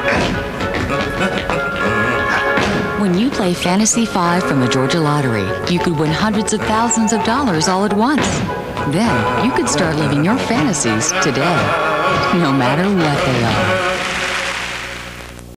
When you play Fantasy 5 from the Georgia Lottery, you could win hundreds of thousands of dollars all at once. Then you could start living your fantasies today, no matter what they are.